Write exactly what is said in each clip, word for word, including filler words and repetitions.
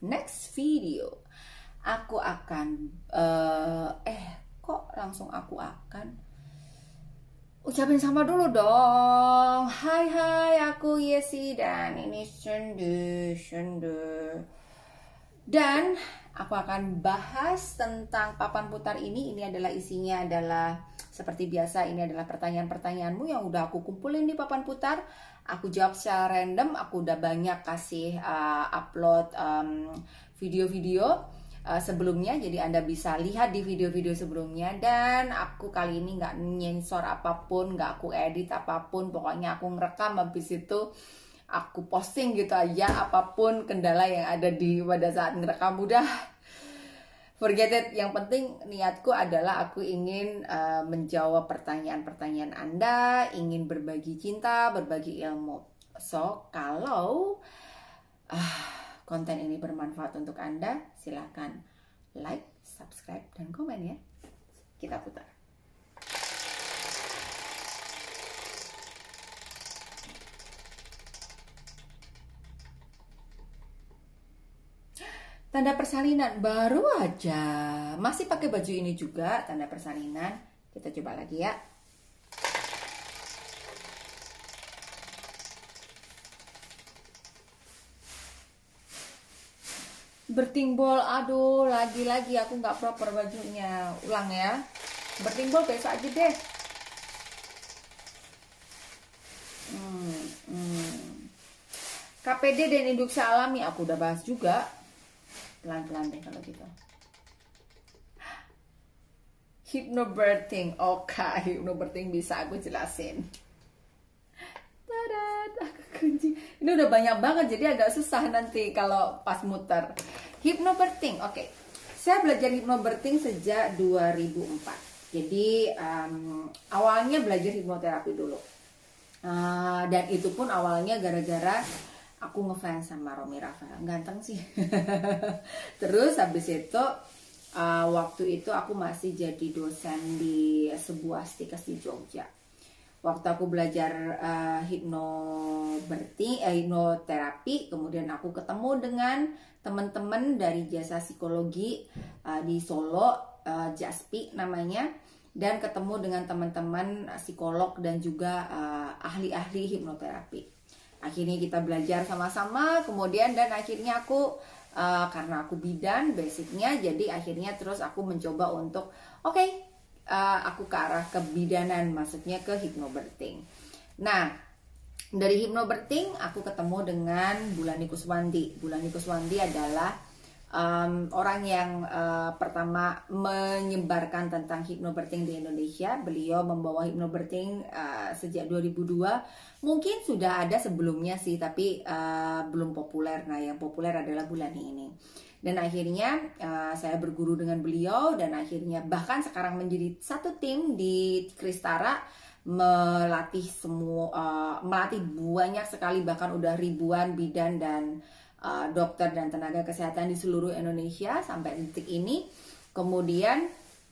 next video aku akan uh, eh kok langsung aku akan ucapin sama dulu dong. Hai hai, aku Yesi dan ini Sende Sende. Dan aku akan bahas tentang papan putar ini. Ini adalah isinya adalah seperti biasa, ini adalah pertanyaan-pertanyaanmu yang udah aku kumpulin di papan putar. Aku jawab secara random. Aku udah banyak kasih uh, upload video-video um, uh, sebelumnya, jadi Anda bisa lihat di video-video sebelumnya. Dan aku kali ini nggak nyensor apapun, nggak aku edit apapun. Pokoknya aku ngerekam, habis itu aku posting gitu aja, apapun kendala yang ada di pada saat ngerekam, udah forget it. Yang penting niatku adalah aku ingin uh, menjawab pertanyaan-pertanyaan Anda, ingin berbagi cinta, berbagi ilmu. So, kalau uh, konten ini bermanfaat untuk Anda, silahkan like, subscribe, dan komen ya. Kita putar. Tanda persalinan baru aja, masih pakai baju ini juga, tanda persalinan. Kita coba lagi ya. Bertimbol, aduh, lagi-lagi aku nggak proper bajunya. Ulang ya. Bertimbol besok aja deh. Hmm, hmm. K P D dan induksi alami aku udah bahas juga. Pelan-pelan deh kalau gitu. Hypnobirthing, oke, okay. Hypnobirthing bisa aku jelasin. Tada, aku kunci. Ini udah banyak banget, jadi agak susah nanti kalau pas muter. Hypnobirthing, oke. Okay. Saya belajar hypnobirthing sejak dua ribu empat. Jadi um, awalnya belajar hipnoterapi dulu. Uh, dan itu pun awalnya gara-gara aku ngefans sama Romy Rafael, ganteng sih. Terus habis itu uh, waktu itu aku masih jadi dosen di sebuah stikes di Jogja. Waktu aku belajar uh, hipnobirthing, eh, hipnoterapi, kemudian aku ketemu dengan teman-teman dari jasa psikologi uh, di Solo, uh, Jaspi namanya, dan ketemu dengan teman-teman psikolog dan juga uh, ahli-ahli hipnoterapi. Akhirnya kita belajar sama-sama, kemudian dan akhirnya aku uh, karena aku bidan basicnya, jadi akhirnya terus aku mencoba untuk oke, okay, uh, aku ke arah kebidanan, maksudnya ke hypnobirthing. Nah, dari hypnobirthing aku ketemu dengan Bulani Kuswanti. Bulani Kuswanti adalah um, orang yang uh, pertama menyebarkan tentang hypnobirthing di Indonesia. Beliau membawa hypnobirthing uh, sejak dua ribu dua. Mungkin sudah ada sebelumnya sih, tapi uh, belum populer. Nah, yang populer adalah Bulani ini. Dan akhirnya uh, saya berguru dengan beliau, dan akhirnya bahkan sekarang menjadi satu tim di Kristara, melatih semua, uh, melatih banyak sekali, bahkan udah ribuan bidan dan uh, dokter dan tenaga kesehatan di seluruh Indonesia sampai detik ini. Kemudian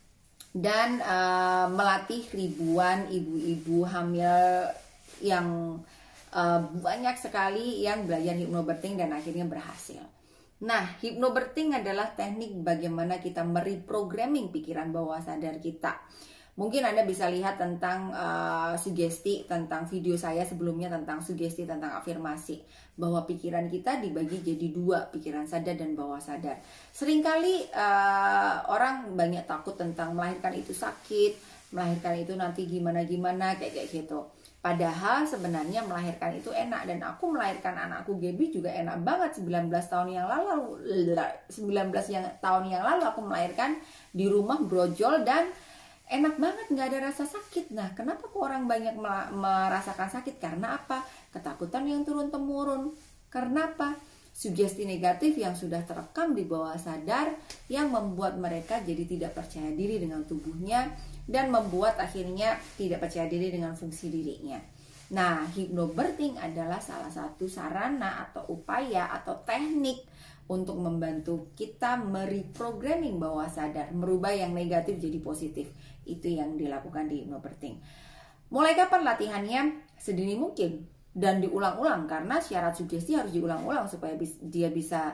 dan uh, melatih ribuan ibu-ibu hamil yang uh, banyak sekali yang belajar hypnobirthing dan akhirnya berhasil. Nah, hypnobirthing adalah teknik bagaimana kita mereprogramming pikiran bawah sadar kita. Mungkin Anda bisa lihat tentang uh, sugesti, tentang video saya sebelumnya tentang sugesti, tentang afirmasi, bahwa pikiran kita dibagi jadi dua, pikiran sadar dan bawah sadar. Seringkali uh, orang banyak takut tentang melahirkan itu sakit, melahirkan itu nanti gimana-gimana, kayak kayak gitu. Padahal sebenarnya melahirkan itu enak, dan aku melahirkan anakku Gaby juga enak banget. Sembilan belas tahun yang lalu sembilan belas yang, tahun yang lalu aku melahirkan di rumah brojol dan enak banget, nggak ada rasa sakit. Nah, kenapa kok orang banyak merasakan sakit? Karena apa? Ketakutan yang turun-temurun. Karena apa? Sugesti negatif yang sudah terekam di bawah sadar yang membuat mereka jadi tidak percaya diri dengan tubuhnya dan membuat akhirnya tidak percaya diri dengan fungsi dirinya. Nah, hypnobirthing adalah salah satu sarana atau upaya atau teknik untuk membantu kita mereprogramming bawah sadar, merubah yang negatif jadi positif. Itu yang dilakukan di hypnobirthing. Mulai kapan latihannya? Sedini mungkin dan diulang-ulang, karena syarat sugesti harus diulang-ulang supaya bis, dia bisa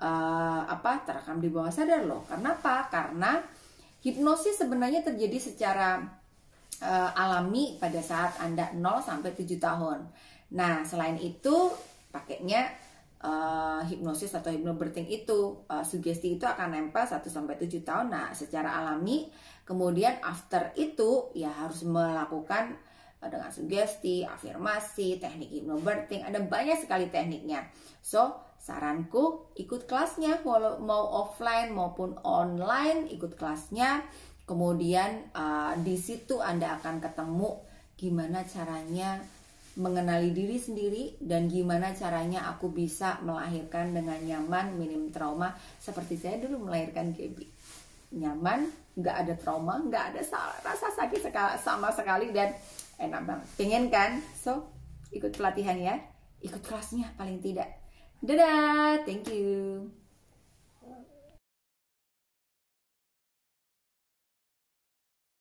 uh, apa terekam di bawah sadar loh. Karena apa? Karena hipnosis sebenarnya terjadi secara uh, alami pada saat Anda nol sampai tujuh tahun. Nah, selain itu pakainya uh, hipnosis atau hypnobirthing itu, uh, sugesti itu akan nempel satu sampai tujuh tahun. Nah, secara alami. Kemudian after itu ya harus melakukan uh, dengan sugesti, afirmasi, teknik hypnobirthing. Ada banyak sekali tekniknya. So, saranku ikut kelasnya, walau mau offline maupun online, ikut kelasnya. Kemudian uh, di situ Anda akan ketemu gimana caranya mengenali diri sendiri dan gimana caranya aku bisa melahirkan dengan nyaman, minim trauma, seperti saya dulu melahirkan Gaby. Nyaman, nggak ada trauma, nggak ada rasa sakit sama sekali, dan enak banget. Pengen kan? So, ikut pelatihan ya, ikut kelasnya paling tidak. Dadah, thank you.